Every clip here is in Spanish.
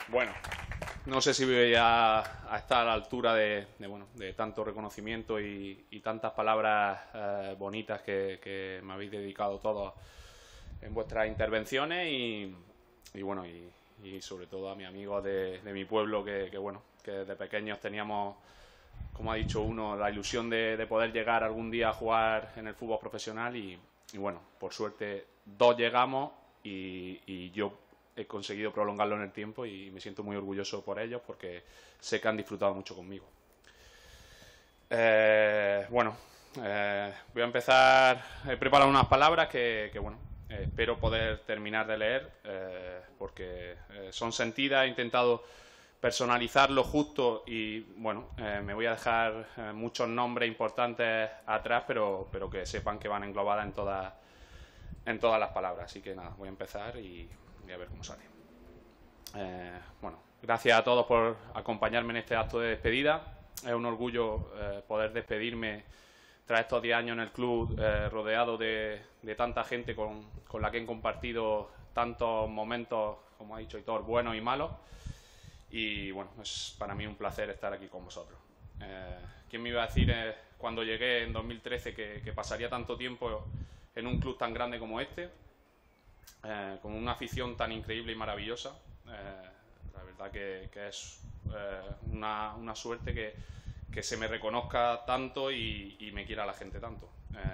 Bueno, no sé si voy a estar a la altura de tanto reconocimiento y tantas palabras bonitas que me habéis dedicado todos en vuestras intervenciones y sobre todo a mis amigos de mi pueblo que desde pequeños teníamos, como ha dicho uno, la ilusión de poder llegar algún día a jugar en el fútbol profesional y bueno, por suerte dos llegamos y yo he conseguido prolongarlo en el tiempo y me siento muy orgulloso por ellos porque sé que han disfrutado mucho conmigo. Voy a empezar. He preparado unas palabras espero poder terminar de leer porque son sentidas. He intentado personalizar lo justo y me voy a dejar muchos nombres importantes atrás, pero que sepan que van englobadas en todas las palabras. Así que nada, voy a empezar y a ver cómo sale. Gracias a todos por acompañarme en este acto de despedida. Es un orgullo poder despedirme tras estos 10 años en el club, rodeado de tanta gente con la que he compartido tantos momentos, como ha dicho Hitor, buenos y malos. Y bueno, es para mí un placer estar aquí con vosotros. ¿Quién me iba a decir cuando llegué en 2013 que pasaría tanto tiempo en un club tan grande como este? Con una afición tan increíble y maravillosa. La verdad que es una suerte que se me reconozca tanto y me quiera la gente tanto.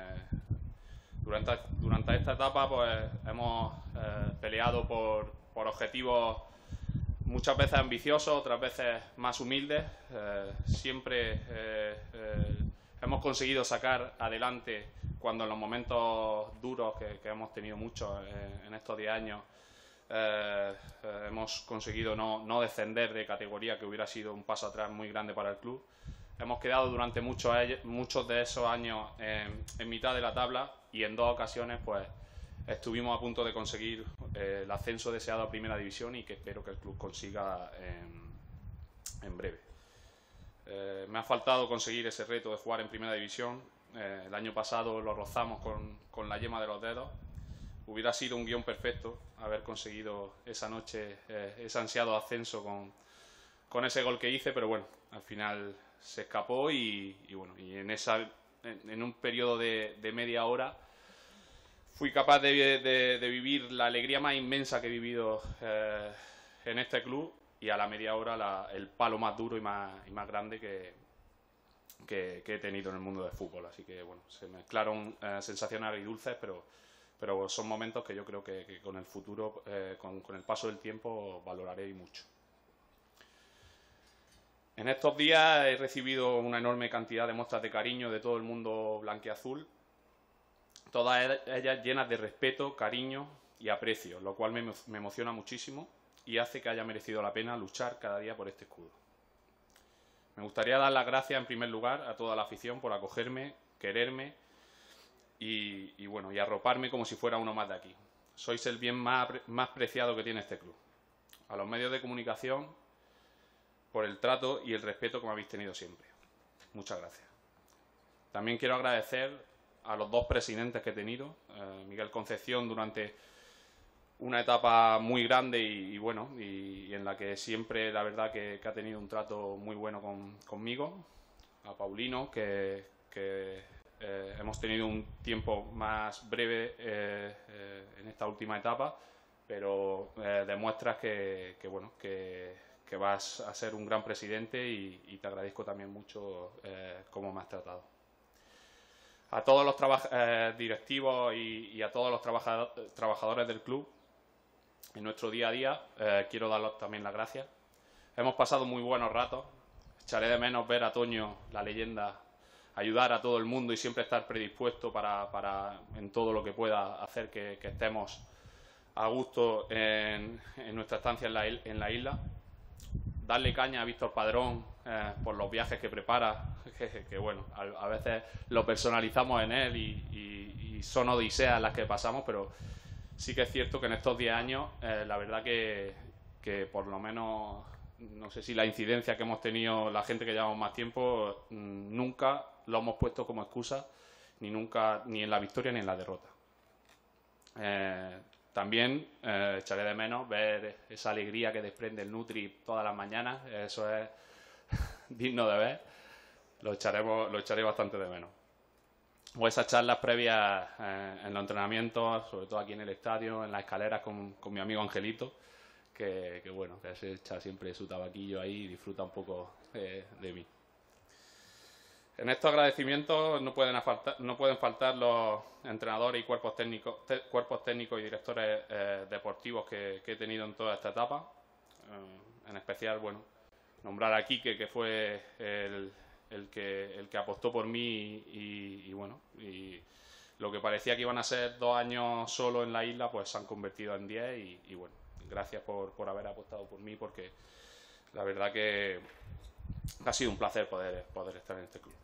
Durante esta etapa pues hemos peleado por objetivos muchas veces ambiciosos, otras veces más humildes. Siempre hemos conseguido sacar adelante cuando en los momentos duros que hemos tenido muchos en estos 10 años hemos conseguido no descender de categoría, que hubiera sido un paso atrás muy grande para el club. Hemos quedado durante muchos de esos años en mitad de la tabla y en dos ocasiones pues estuvimos a punto de conseguir el ascenso deseado a Primera División y que espero que el club consiga en breve. Me ha faltado conseguir ese reto de jugar en Primera División. El año pasado lo rozamos con la yema de los dedos. Hubiera sido un guión perfecto haber conseguido esa noche ese ansiado ascenso con ese gol que hice, pero bueno, al final se escapó y en un periodo de media hora fui capaz de vivir la alegría más inmensa que he vivido en este club y a la media hora el palo más duro y más grande que he tenido en el mundo del fútbol. Así que bueno, se mezclaron sensaciones agridulces, pero son momentos que yo creo que con el futuro, con el paso del tiempo, valoraré y mucho. En estos días he recibido una enorme cantidad de muestras de cariño de todo el mundo blanquiazul, todas ellas llenas de respeto, cariño y aprecio, lo cual me emociona muchísimo y hace que haya merecido la pena luchar cada día por este escudo. Me gustaría dar las gracias en primer lugar a toda la afición por acogerme, quererme y arroparme como si fuera uno más de aquí. Sois el bien más preciado que tiene este club. A los medios de comunicación, por el trato y el respeto que me habéis tenido siempre. Muchas gracias. También quiero agradecer a los dos presidentes que he tenido, Miguel Concepción durante una etapa muy grande y en la que siempre la verdad que ha tenido un trato muy bueno conmigo, a Paulino que hemos tenido un tiempo más breve en esta última etapa, pero demuestras que vas a ser un gran presidente y te agradezco también mucho cómo me has tratado. A todos los directivos y a todos los trabajadores del club, en nuestro día a día, quiero darles también las gracias. Hemos pasado muy buenos ratos. Echaré de menos ver a Toño, la leyenda, ayudar a todo el mundo y siempre estar predispuesto para en todo lo que pueda hacer que estemos a gusto en nuestra estancia en la isla. Darle caña a Víctor Padrón por los viajes que prepara, que bueno, a veces lo personalizamos en él y son odiseas las que pasamos, pero sí que es cierto que en estos 10 años la verdad que por lo menos, no sé si la incidencia que hemos tenido la gente que llevamos más tiempo, nunca lo hemos puesto como excusa, ni en la victoria ni en la derrota. También echaré de menos ver esa alegría que desprende el Nutri todas las mañanas. Eso es digno de ver. Lo echaré bastante de menos. O esas charlas previas en los entrenamientos, sobre todo aquí en el estadio, en las escaleras con mi amigo Angelito, que bueno, que se echa siempre su tabaquillo ahí y disfruta un poco de mí. En estos agradecimientos no pueden faltar los entrenadores y cuerpos técnicos y directores deportivos que he tenido en toda esta etapa. En especial, bueno, nombrar a Quique, que fue el que apostó por mí y bueno, y lo que parecía que iban a ser 2 años solo en la isla, pues se han convertido en 10 y bueno, gracias por haber apostado por mí, porque la verdad que ha sido un placer poder estar en este club.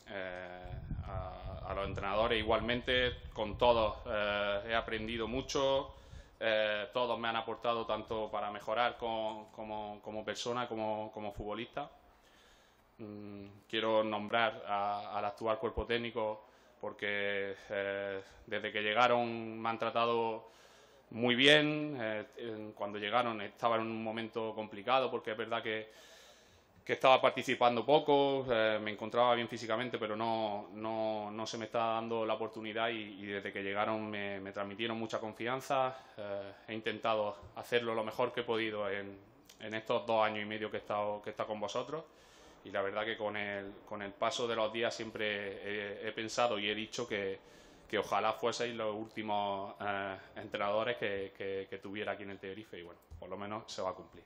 A los entrenadores igualmente, con todos he aprendido mucho, todos me han aportado tanto para mejorar como persona como futbolista. Quiero nombrar al actual cuerpo técnico porque desde que llegaron me han tratado muy bien. Cuando llegaron estaba en un momento complicado porque es verdad que estaba participando poco, me encontraba bien físicamente, pero no se me estaba dando la oportunidad y desde que llegaron me transmitieron mucha confianza. He intentado hacerlo lo mejor que he podido en estos 2 años y medio que he estado con vosotros, y la verdad que con el paso de los días siempre he pensado y he dicho que ojalá fueseis los últimos entrenadores que tuviera aquí en el Tenerife, y bueno, por lo menos se va a cumplir.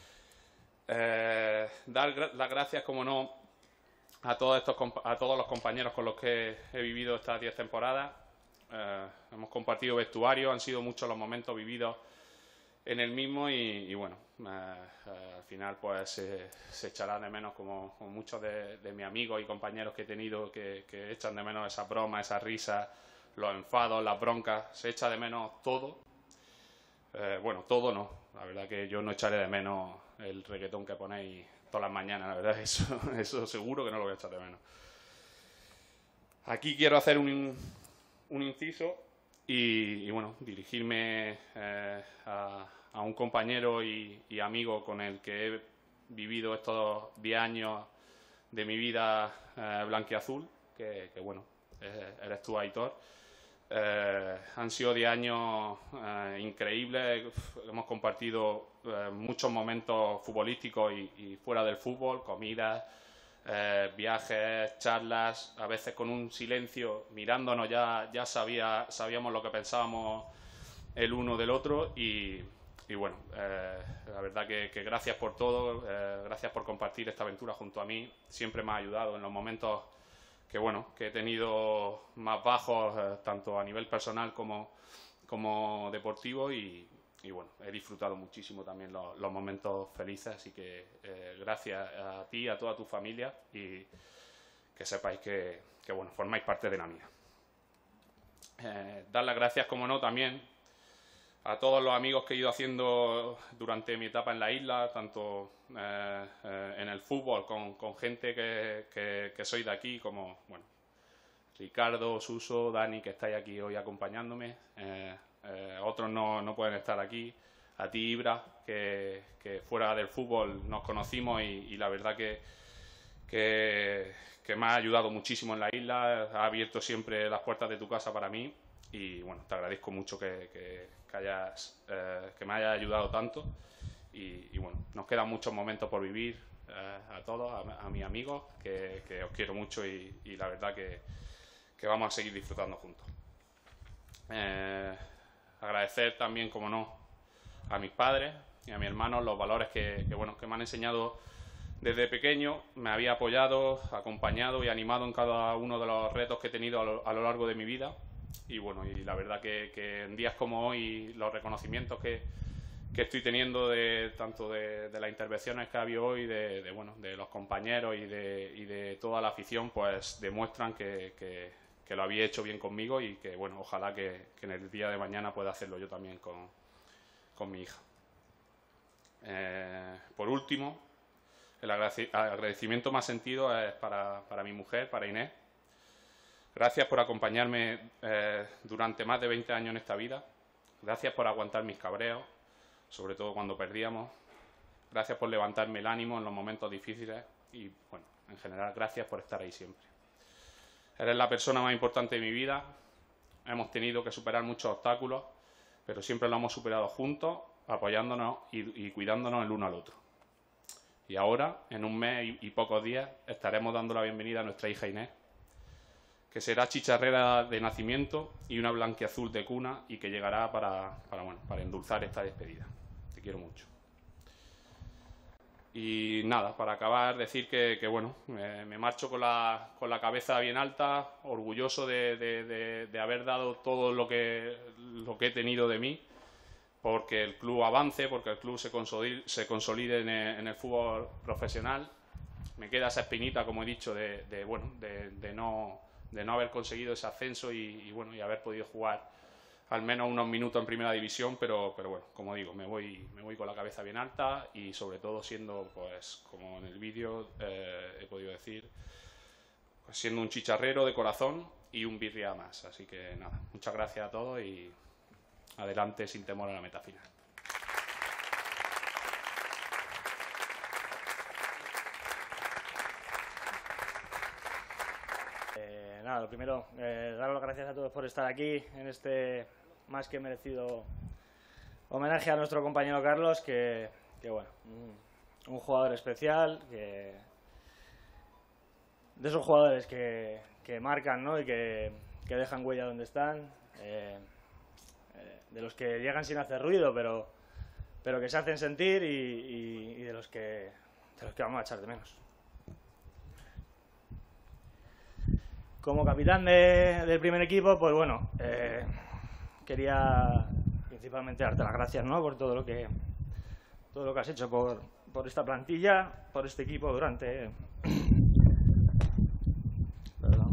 Dar las gracias, como no, a todos los compañeros con los que he vivido estas 10 temporadas. Hemos compartido vestuario, han sido muchos los momentos vividos en el mismo y bueno, al final pues se echará de menos, como muchos de mis amigos y compañeros que he tenido que echan de menos esas bromas, esas risas, los enfados, las broncas. Se echa de menos todo. Bueno, todo no, la verdad que yo no echaré de menos el reggaetón que ponéis todas las mañanas, la verdad, eso seguro que no lo voy a echar de menos. Aquí quiero hacer un inciso y bueno, dirigirme a un compañero y amigo con el que he vivido estos 10 años de mi vida blanquiazul, que bueno, eres tú, Aitor. Han sido 10 años increíbles. Hemos compartido muchos momentos futbolísticos y fuera del fútbol, comidas, viajes, charlas, a veces con un silencio, mirándonos ya sabíamos lo que pensábamos el uno del otro y bueno, la verdad que gracias por todo, gracias por compartir esta aventura junto a mí. Siempre me ha ayudado en los momentos que bueno, que he tenido más bajos, tanto a nivel personal como deportivo, y bueno, he disfrutado muchísimo también los momentos felices, así que gracias a ti, a toda tu familia, y que sepáis que bueno, formáis parte de la mía. Dar las gracias, como no, también a todos los amigos que he ido haciendo durante mi etapa en la isla, tanto en el fútbol, con gente que soy de aquí, como bueno, Ricardo, Suso, Dani, que estáis aquí hoy acompañándome. Otros no pueden estar aquí. A ti, Ibra, que fuera del fútbol nos conocimos y la verdad que me ha ayudado muchísimo en la isla, ha abierto siempre las puertas de tu casa para mí, y bueno, te agradezco mucho que me hayas ayudado tanto, y bueno, nos quedan muchos momentos por vivir. A todos, a mis amigos, que os quiero mucho y la verdad que vamos a seguir disfrutando juntos. Agradecer también, como no, a mis padres y a mis hermanos los valores que me han enseñado desde pequeño. Me había apoyado, acompañado y animado en cada uno de los retos que he tenido a lo largo de mi vida, y bueno, y la verdad que en días como hoy los reconocimientos que estoy teniendo tanto de las intervenciones que ha habido hoy, de los compañeros y de toda la afición, pues demuestran que lo había hecho bien conmigo, y que bueno, ojalá que en el día de mañana pueda hacerlo yo también con mi hija. Por último, el agradecimiento más sentido es para mi mujer, para Inés. Gracias por acompañarme durante más de 20 años en esta vida. Gracias por aguantar mis cabreos, sobre todo cuando perdíamos. Gracias por levantarme el ánimo en los momentos difíciles y, bueno, en general, gracias por estar ahí siempre. Eres la persona más importante de mi vida. Hemos tenido que superar muchos obstáculos, pero siempre lo hemos superado juntos, apoyándonos y cuidándonos el uno al otro. Y ahora, en un mes y pocos días, estaremos dando la bienvenida a nuestra hija Inés, que será chicharrera de nacimiento y una blanquiazul de cuna y que llegará para endulzar esta despedida. Te quiero mucho. Y nada, para acabar, decir que bueno, me marcho con la cabeza bien alta, orgulloso de haber dado todo lo que he tenido de mí, porque el club avance, porque el club se consolide en el fútbol profesional. Me queda esa espinita, como he dicho, de no haber conseguido ese ascenso y haber podido jugar al menos unos minutos en primera división, pero bueno, como digo, me voy con la cabeza bien alta y sobre todo siendo, pues, como en el vídeo he podido decir, pues siendo un chicharrero de corazón y un birria más. Así que nada, muchas gracias a todos y adelante sin temor a la meta final. Nada, lo primero, dar las gracias a todos por estar aquí en este más que merecido homenaje a nuestro compañero Carlos, que bueno, un jugador especial, de esos jugadores que marcan, ¿no? Y que dejan huella donde están, de los que llegan sin hacer ruido, pero que se hacen sentir y de los que vamos a echar de menos. Como capitán del primer equipo, pues bueno, quería principalmente darte las gracias, ¿no? Por todo lo que has hecho por esta plantilla, por este equipo durante... Perdón.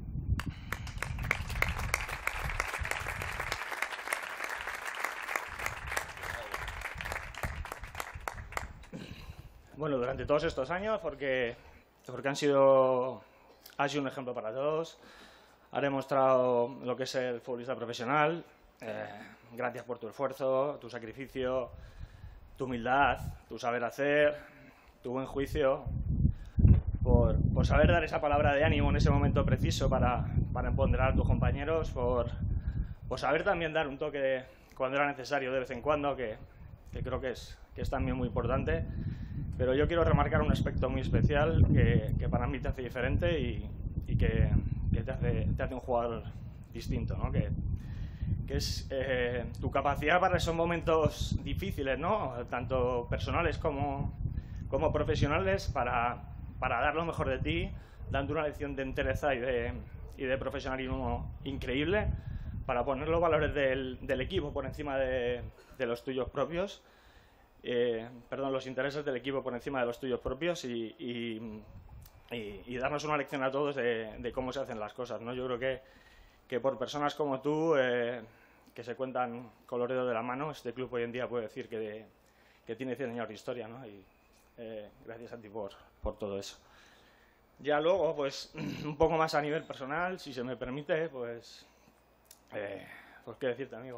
Bueno, durante todos estos años, porque has sido un ejemplo para todos. Has demostrado lo que es el futbolista profesional. Gracias por tu esfuerzo, tu sacrificio, tu humildad, tu saber hacer, tu buen juicio, por saber dar esa palabra de ánimo en ese momento preciso para empoderar a tus compañeros, por saber también dar un toque cuando era necesario de vez en cuando, que creo que es también muy importante. Pero yo quiero remarcar un aspecto muy especial que para mí te hace diferente y que te hace un jugador distinto, ¿no? Que es tu capacidad para esos momentos difíciles, ¿no? Tanto personales como profesionales, para dar lo mejor de ti, dando una lección de entereza y de profesionalismo increíble, para poner los valores del equipo por encima de los tuyos propios. Los intereses del equipo por encima de los tuyos propios y darnos una lección a todos de cómo se hacen las cosas, ¿no? Yo creo que por personas como tú, que se cuentan con los dedos de la mano, este club hoy en día puede decir que tiene 100 años de historia, ¿no? Y gracias a ti por todo eso. Ya luego, pues, un poco más a nivel personal, si se me permite, pues qué decirte, amigo,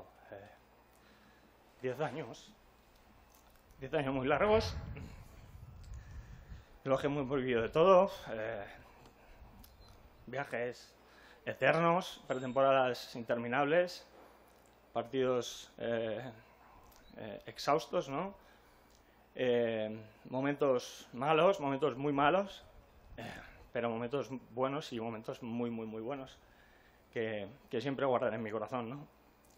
10 años. 10 años muy largos, los que hemos vivido de todo, viajes eternos, pretemporadas interminables, partidos exhaustos, ¿no? Momentos malos, momentos muy malos, pero momentos buenos y momentos muy, muy, muy buenos, que siempre guardaré en mi corazón, ¿no?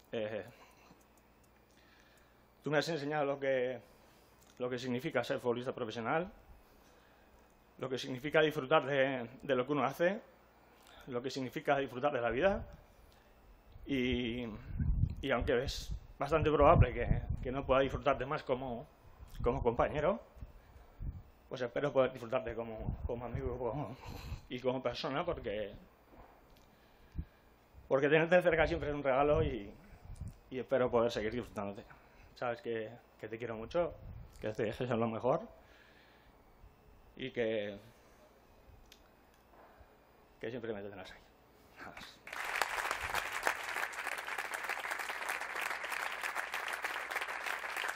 Tú me has enseñado lo que significa ser futbolista profesional, lo que significa disfrutar de lo que uno hace, lo que significa disfrutar de la vida y aunque es bastante probable que no pueda disfrutarte más como compañero, pues espero poder disfrutarte como amigo y como persona, porque tenerte cerca siempre es un regalo y espero poder seguir disfrutándote. Sabes que te quiero mucho, que te dejes en lo mejor y que siempre me tendrás ahí. 。 . 。 。 。 。 。 。 。 。 。 。 。 。 。 。 . 。 。 . 。 。 . 。 。 . 。 。 。 。 。 。 。 。 。 . 。 。 。 。 . 。 。 . 。 。 . 。 。 . 。 . 。 . 。 . Gracias.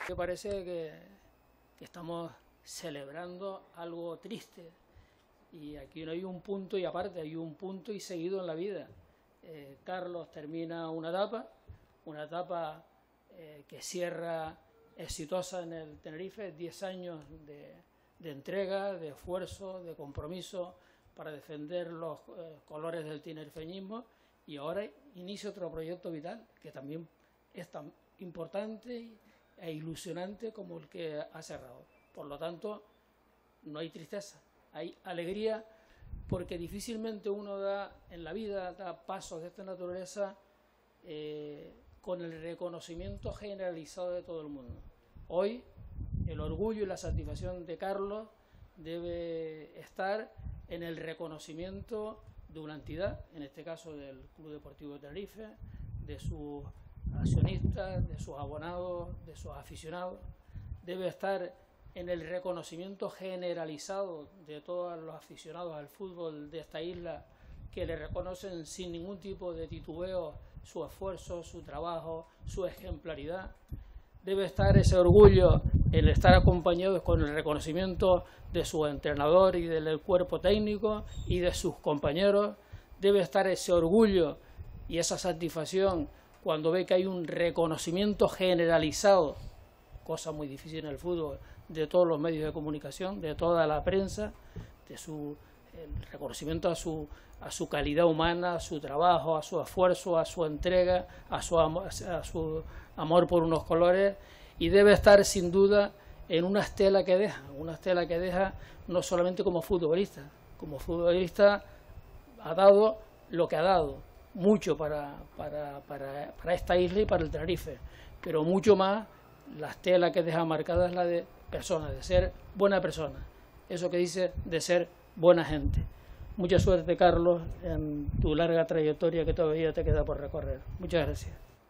Me parece que estamos celebrando algo triste, y aquí no hay un punto y aparte, hay un punto y seguido en la vida. Carlos termina una etapa que cierra exitosa en el Tenerife, 10 años de entrega, de esfuerzo, de compromiso para defender los colores del tinerfeñismo, y ahora inicia otro proyecto vital que también es tan importante e ilusionante como el que ha cerrado. Por lo tanto, no hay tristeza, hay alegría, porque difícilmente uno en la vida da pasos de esta naturaleza con el reconocimiento generalizado de todo el mundo. Hoy el orgullo y la satisfacción de Carlos debe estar en el reconocimiento de una entidad, en este caso del Club Deportivo de Tenerife, de sus accionistas, de sus abonados, de sus aficionados. Debe estar en el reconocimiento generalizado de todos los aficionados al fútbol de esta isla, que le reconocen sin ningún tipo de titubeo su esfuerzo, su trabajo, su ejemplaridad. Debe estar ese orgullo en estar acompañados con el reconocimiento de su entrenador y del cuerpo técnico y de sus compañeros. Debe estar ese orgullo y esa satisfacción cuando ve que hay un reconocimiento generalizado, cosa muy difícil en el fútbol, de todos los medios de comunicación, de toda la prensa, de el reconocimiento a su calidad humana, a su trabajo, a su esfuerzo, a su entrega, a su amor por unos colores, y debe estar sin duda en una estela que deja no solamente como futbolista ha dado lo que ha dado, mucho para esta isla y para el Tenerife, pero mucho más, la estela que deja marcada es la de persona, de ser buena persona, eso que dice de ser buena gente. Mucha suerte, Carlos, en tu larga trayectoria que todavía te queda por recorrer. Muchas gracias.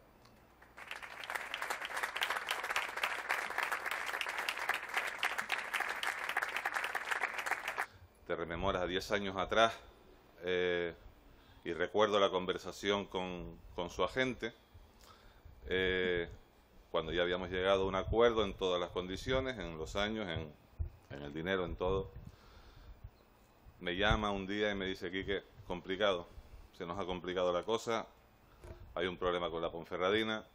Te rememoras a 10 años atrás y recuerdo la conversación con su agente cuando ya habíamos llegado a un acuerdo en todas las condiciones, en los años, en el dinero, en todo. Me llama un día y me dice: Quique, complicado, se nos ha complicado la cosa, hay un problema con la Ponferradina,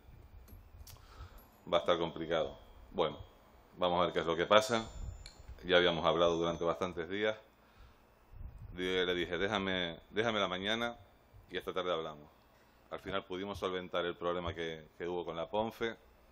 va a estar complicado. Bueno, vamos a ver qué es lo que pasa. Ya habíamos hablado durante bastantes días. Le dije, déjame la mañana y esta tarde hablamos. Al final pudimos solventar el problema que hubo con la Ponfe,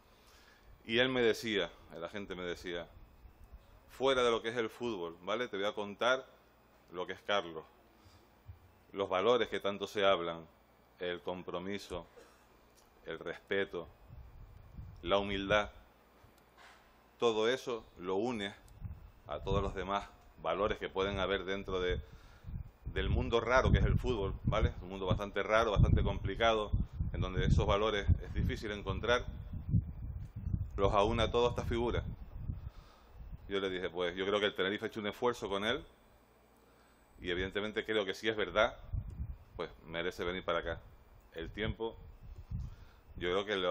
y él me decía, el agente me decía, fuera de lo que es el fútbol, ¿vale? Te voy a contar lo que es Carlos, los valores que tanto se hablan, el compromiso, el respeto, la humildad, todo eso lo une a todos los demás valores que pueden haber dentro del mundo raro que es el fútbol, ¿vale? Un mundo bastante raro, bastante complicado, en donde esos valores es difícil encontrar, los aúna a todas estas figuras. Yo le dije, pues yo creo que el Tenerife ha hecho un esfuerzo con él, y evidentemente creo que si es verdad, pues merece venir para acá. El tiempo, yo creo que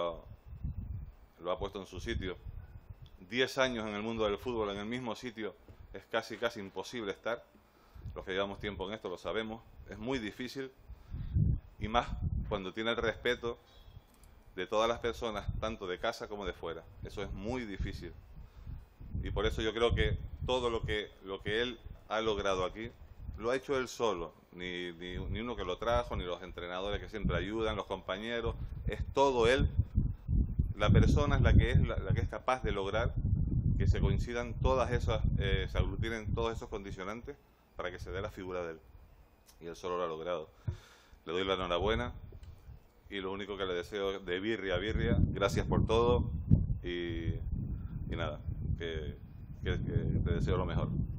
lo ha puesto en su sitio. 10 años en el mundo del fútbol, en el mismo sitio, es casi imposible estar. Los que llevamos tiempo en esto lo sabemos. Es muy difícil, y más cuando tiene el respeto de todas las personas, tanto de casa como de fuera. Eso es muy difícil. Y por eso yo creo que todo lo que él ha logrado aquí, lo ha hecho él solo, ni uno que lo trajo, ni los entrenadores que siempre ayudan, los compañeros, es todo él. La persona es la que es capaz de lograr que se coincidan todas esas, se aglutinen todos esos condicionantes para que se dé la figura de él. Y él solo lo ha logrado. Le doy la enhorabuena, y lo único que le deseo de birria a birria, gracias por todo, y nada, que te deseo lo mejor.